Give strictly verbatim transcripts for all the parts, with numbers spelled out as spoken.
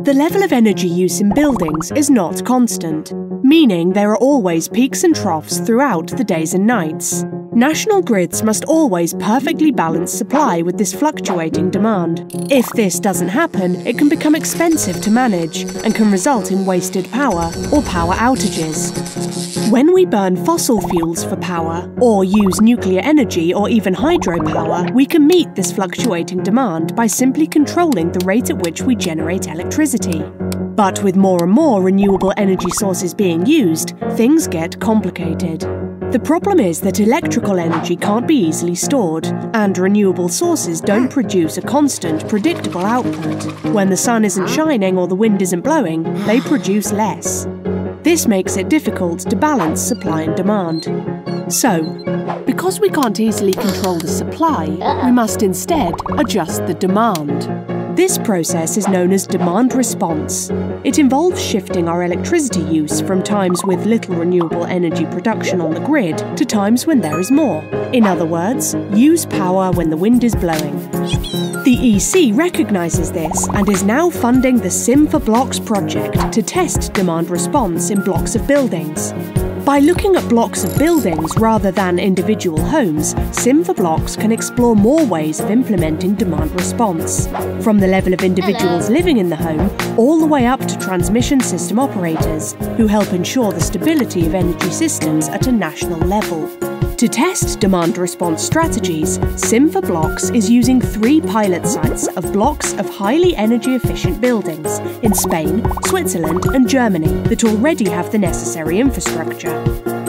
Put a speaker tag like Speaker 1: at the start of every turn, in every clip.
Speaker 1: The level of energy use in buildings is not constant, meaning there are always peaks and troughs throughout the days and nights. National grids must always perfectly balance supply with this fluctuating demand. If this doesn't happen, it can become expensive to manage and can result in wasted power or power outages. When we burn fossil fuels for power, or use nuclear energy or even hydropower, we can meet this fluctuating demand by simply controlling the rate at which we generate electricity. But with more and more renewable energy sources being used, things get complicated. The problem is that electrical energy can't be easily stored, and renewable sources don't produce a constant, predictable output. When the sun isn't shining or the wind isn't blowing, they produce less. This makes it difficult to balance supply and demand. So, because we can't easily control the supply, we must instead adjust the demand. This process is known as demand response. It involves shifting our electricity use from times with little renewable energy production on the grid to times when there is more. In other words, use power when the wind is blowing. The E C recognises this and is now funding the Sim four Blocks project to test demand response in blocks of buildings. By looking at blocks of buildings rather than individual homes, Sim four Blocks can explore more ways of implementing demand response, from the level of individuals
Speaker 2: Hello.
Speaker 1: living in the home all the way up to transmission system operators, who help ensure the stability of energy systems at a national level. To test demand response strategies, Sim four Blocks is using three pilot sites of blocks of highly energy efficient buildings in Spain, Switzerland and Germany that already have the necessary infrastructure.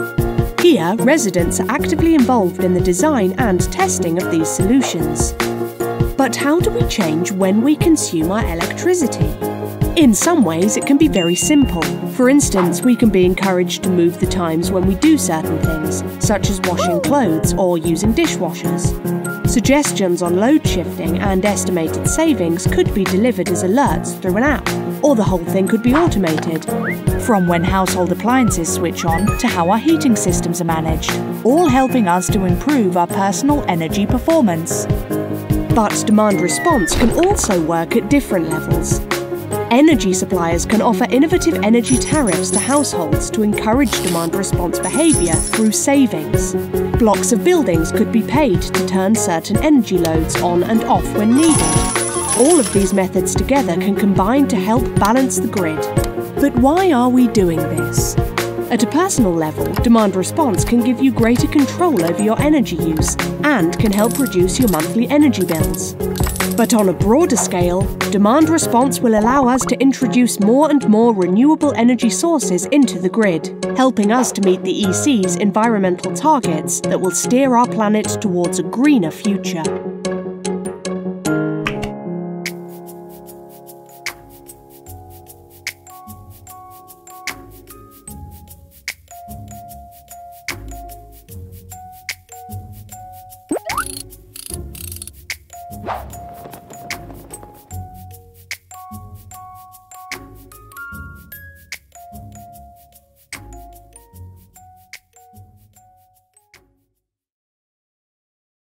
Speaker 1: Here, residents are actively involved in the design and testing of these solutions. But how do we change when we consume our electricity? In some ways, it can be very simple. For instance, we can be encouraged to move the times when we do certain things, such as washing clothes or using dishwashers. Suggestions on load shifting and estimated savings could be delivered as alerts through an app, or the whole thing could be automated. From when household appliances switch on to how our heating systems are managed, all helping us to improve our personal energy performance. But demand response can also work at different levels. Energy suppliers can offer innovative energy tariffs to households to encourage demand response behaviour through savings. Blocks of buildings could be paid to turn certain energy loads on and off when needed. All of these methods together can combine to help balance the grid. But why are we doing this? At a personal level, demand response can give you greater control over your energy use and can help reduce your monthly energy bills. But on a broader scale, demand response will allow us to introduce more and more renewable energy sources into the grid, helping us to meet the E C's environmental targets that will steer our planet towards a greener future.